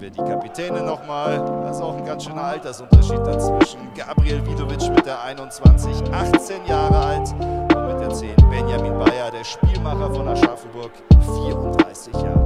wir die Kapitäne nochmal. Da ist auch ein ganz schöner Altersunterschied dazwischen. Gabriel Vidovic mit der 21, 18 Jahre alt. Und mit der 10 Benjamin Bayer, der Spielmacher von Aschaffenburg, 34 Jahre.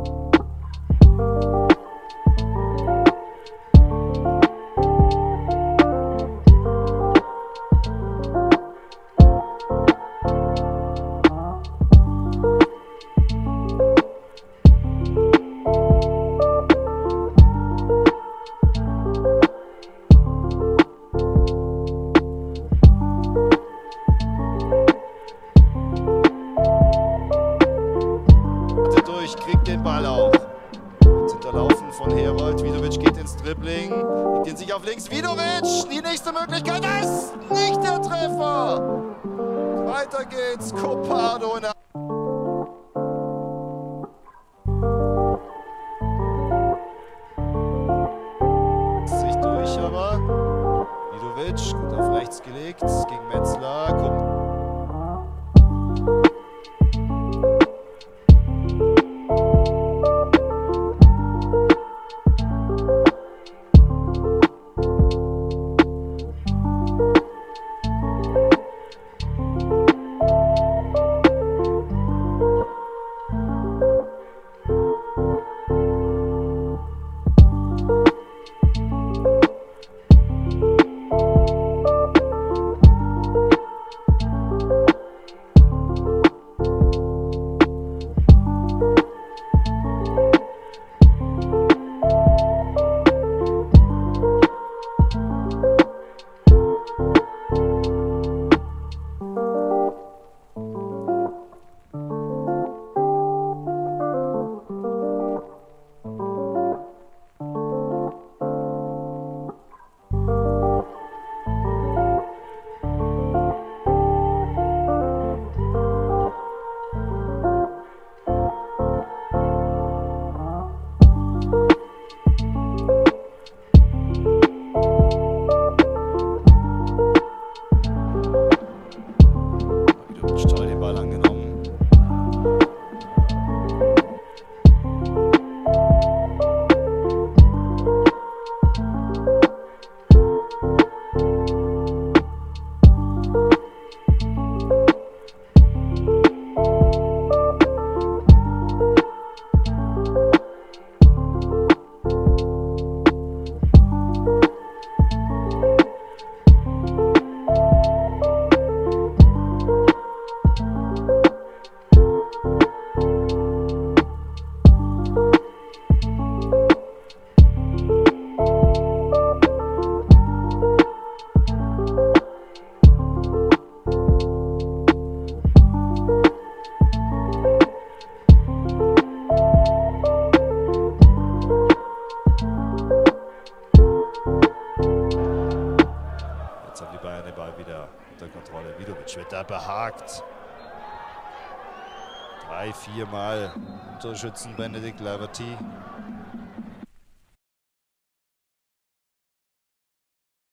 Kriegt den Ball auch. Wird hinterlaufen von Herold. Vidovic geht ins Dribbling. Legt ihn sich auf links. Vidovic, die nächste Möglichkeit. Das ist nicht der Treffer. Weiter geht's. Copardo in der sich durch, aber Vidovic gut auf rechts gelegt gegen Metzler. Toll den Ball angenommen. Jetzt haben die Bayern den Ball wieder unter Kontrolle. Vidovic wird da behagt. 3-4 Mal Torschützen Benedikt Laverty.